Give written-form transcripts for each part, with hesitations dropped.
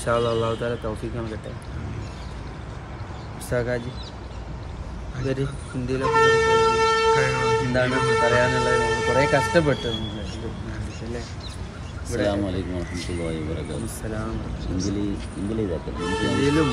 इंशाअल्लाह अल्लाह ताला तौफीक നൽകട്ടെ. ഉസ്താദ് ഇവര് ഹിന്ദിയിലൊക്കെ എന്താണ് പറയാനുള്ളത്? കുറേ കഷ്ടപ്പെട്ടു അല്ലേ? अस्सलाम वालेकुम रहमतुल्लाहि व बरकातहू. हिंदिലും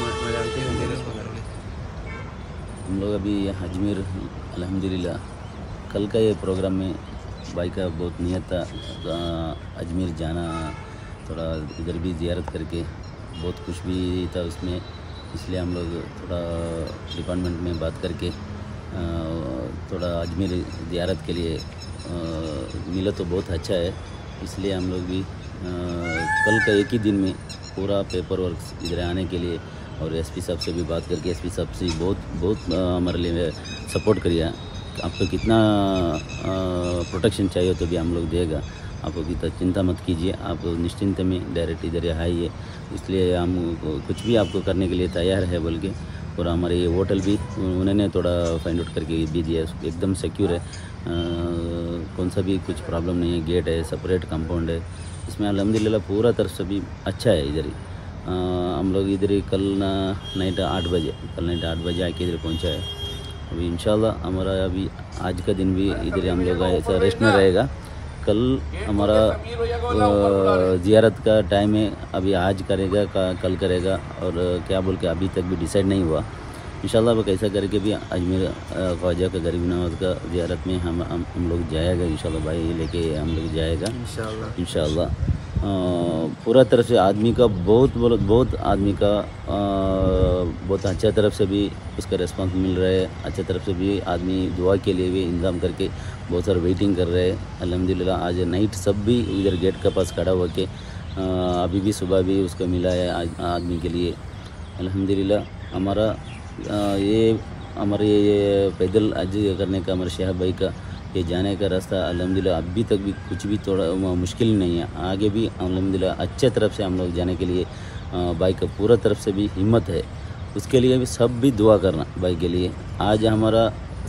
हम लोग अभी अजमेर अल्हम्दुलिल्लाह. कल का ये प्रोग्राम में भाई का बहुत नियत था अजमेर जाना, थोड़ा इधर भी ज़ियारत करके बहुत कुछ भी था उसमें, इसलिए हम लोग थोड़ा डिपार्टमेंट में बात करके थोड़ा अजमेर ज़ियारत के लिए मिला तो बहुत अच्छा है. इसलिए हम लोग भी कल का एक ही दिन में पूरा पेपर वर्क इधर आने के लिए और एसपी साहब से भी बात करके एसपी साहब से बहुत हमारे लिए सपोर्ट करिए. आपको कितना प्रोटेक्शन चाहिए तो भी हम लोग देगा, आपको कितना चिंता मत कीजिए, आप निश्चिंत में डायरेक्ट इधर आइए. इसलिए हम कुछ भी आपको करने के लिए तैयार है बोल के. और हमारे ये होटल भी उन्होंने थोड़ा फाइंड आउट करके भी दिया, एकदम सिक्योर है, कौन सा भी कुछ प्रॉब्लम नहीं है. गेट है, सेपरेट कंपाउंड है, इसमें अल्हम्दुलिल्लाह पूरा तरफ से भी अच्छा है. इधर ही हम लोग इधर ही कल नाइट 8 बजे आके इधर पहुंचा है. अभी इंशाल्लाह हमारा अभी आज का दिन भी इधर हम लोग ऐसा रेस्ट में रहेगा. कल हमारा ज़ियारत का टाइम है, अभी आज करेगा कल करेगा और क्या बोल के अभी तक भी डिसाइड नहीं हुआ. इंशाल्लाह वो कैसा करके भी अजमेर ख्वाजा का गरीब नवाज का ज़ियारत में हम लोग जाएगा. इंशाल्लाह भाई लेके हम लोग जाएगा इंशाल्लाह. पूरा तरफ से आदमी का बहुत आदमी का बहुत अच्छा तरफ से भी उसका रिस्पांस मिल रहा है. अच्छा तरफ से भी आदमी दुआ के लिए भी इंतज़ाम करके बहुत सारे वेटिंग कर रहे हैं. अल्हम्दुलिल्लाह आज नाइट सब भी इधर गेट के पास खड़ा हुआ के अभी भी सुबह भी उसको मिला है आदमी के लिए. अल्हम्दुलिल्लाह हमारा ये पैदल आज करने का हमारे शहब भाई का ये जाने का रास्ता अल्हम्दुलिल्लाह अभी तक भी कुछ भी थोड़ा मुश्किल नहीं है. आगे भी अल्हम्दुलिल्लाह अच्छे तरफ से हम लोग जाने के लिए भाई का पूरा तरफ से भी हिम्मत है. उसके लिए भी सब भी दुआ करना भाई के लिए. आज हमारा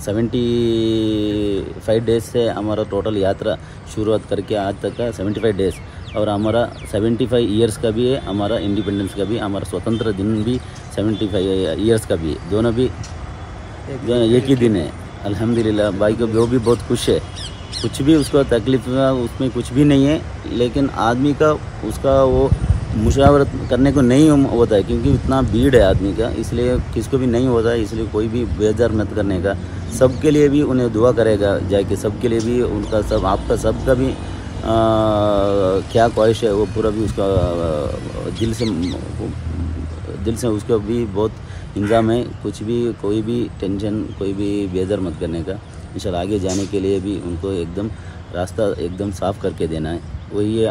75 डेज से हमारा टोटल यात्रा शुरुआत करके आज तक का 75 डेज और हमारा 75 ईयर्स का भी है, हमारा इंडिपेंडेंस का भी, हमारा स्वतंत्र दिन भी 75 ईयर्स का भी है. दोनों भी एक ही दिन है. अल्हम्दुलिल्लाह भाई को वो भी बहुत खुश है. कुछ भी उसको तकलीफ उसमें कुछ भी नहीं है, लेकिन आदमी का उसका वो मुशावरत करने को नहीं होता है क्योंकि इतना भीड़ है आदमी का, इसलिए किसको भी नहीं होता है. इसलिए कोई भी बेजार मत करने का, सबके लिए भी उन्हें दुआ करेगा जाके, सबके लिए भी उनका सब आपका सबका भी क्या ख्वाहिश है वो पूरा भी उसका दिल से उसका भी बहुत इंतज़ाम है. कुछ भी कोई भी टेंशन कोई भी बेजार मत करने का. इंशाल्लाह आगे जाने के लिए भी उनको एकदम रास्ता एकदम साफ़ करके देना है. वही है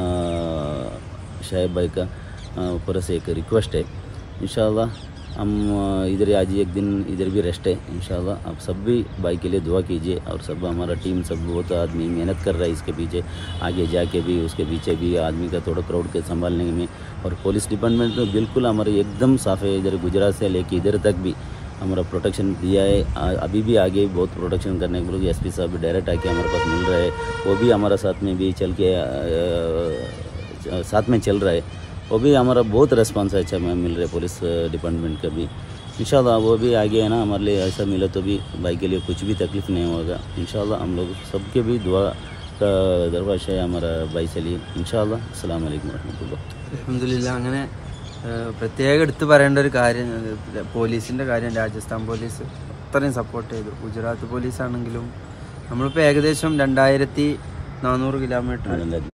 शायब भाई का ऊपर से एक रिक्वेस्ट है. इंशाल्लाह हम इधर आज एक दिन इधर भी रेस्ट है. इंशाल्लाह आप सब भी भाई के लिए दुआ कीजिए और सब हमारा टीम सब बहुत आदमी मेहनत कर रहा है इसके पीछे. आगे जाके भी उसके पीछे भी आदमी का थोड़ा क्राउड के संभालने में. और पुलिस डिपार्टमेंट तो बिल्कुल हमारे एकदम साफ़ है. इधर गुजरात से लेके इधर तक भी हमारा प्रोटेक्शन दिया है. अभी भी आगे बहुत प्रोटेक्शन करने के लिए एसपी साहब भी डायरेक्ट आके हमारे पास मिल रहा है. वो भी हमारा साथ में भी चल के साथ में चल रहा है. वो भी हमारा बहुत रिस्पांस अच्छा मिल रहा है पुलिस डिपार्टमेंट का भी. इंशाल्लाह वो भी आगे है ना हमारे लिए ऐसा मिला तो भी भाई के लिए कुछ भी तकलीफ़ नहीं होगा. इंशाल्लाह हम लोग सबके भी दुआ का दरवाज़ है हमारा भाई से लिए. इंशाल्लाह. अस्सलाम वालेकुम रहमतुल्लाह. അൽഹംദുലില്ലാ. അങ്ങനെ പ്രത്യേകം എടുത്ത് പറയേണ്ട ഒരു കാര്യം പോലീസിൻ്റെ കാര്യം. രാജസ്ഥാൻ പോലീസ് അത്രയും സപ്പോർട്ട് ചെയ്തു. ഗുജറാത്ത് പോലീസാണെങ്കിലും നമ്മളിപ്പോൾ ഏകദേശം 2400 കിലോമീറ്റർ